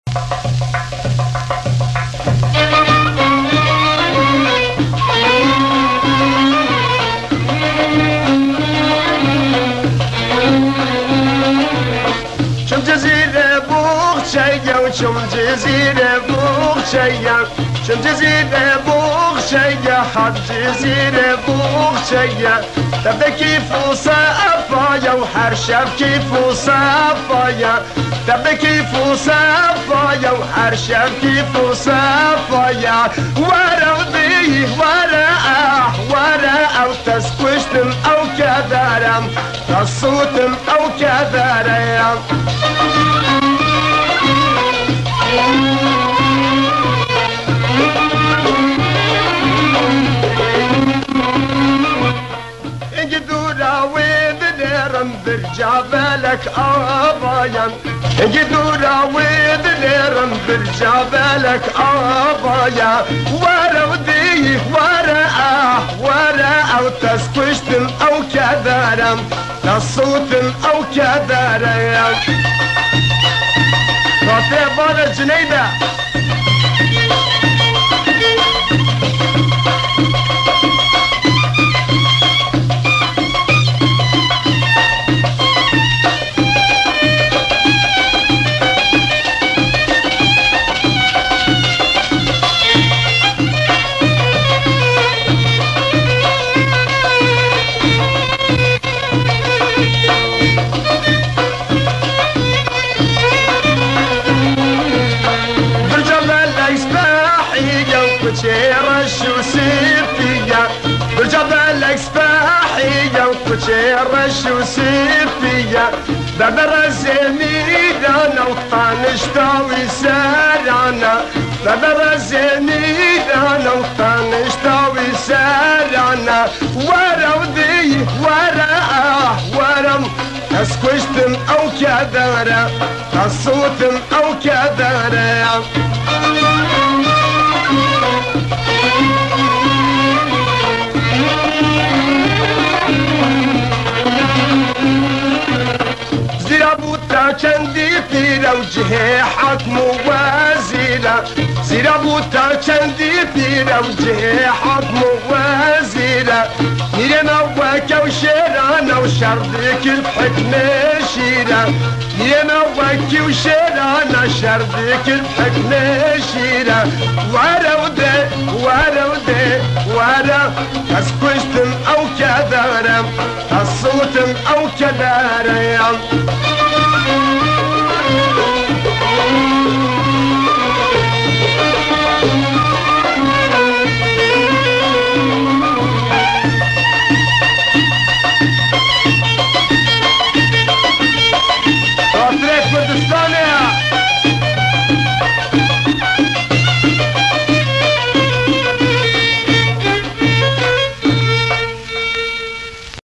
شم جزيرة بوخشية وشم جزيرة بوخشية شم جزيرة بوخشية حد جزيرة بوخشية تبدأ كيف وصافايا وحرشف كيف وصافايا تبدأ كيف وصافايا وحرشف كيف وصافايا ورا وضيه ورا أو تسكشتم أو كذارم تصوتم أو كذارم برجابلك آبايا قدورا وذنيرم برجابلك آبايا ورا وديه ورا أو تسكشتم أو كذارم تصوتم أو كذارم راتي بالا جنيدة رش وسيفية بالجبل اكسباحية وكشيرش وسيفية ببر الزميدانا وطانشتاوي سارانا ببر الزميدانا وطانشتاوي سارانا ورا وذي ورا اسكشتم او كذارة تصوتم او كذارة زرابوتا كندي فيلا وجهي حكم وزيرة زرابوتا كندي فيلا وجهي حكم وزيرة نيرنا وكا وشيرانا وشردك الحكمة شيرة نيرنا وكي وشيرانا شردك الحكمة شيرة ورا اسكشتم او كذارم الصوتم او كذارم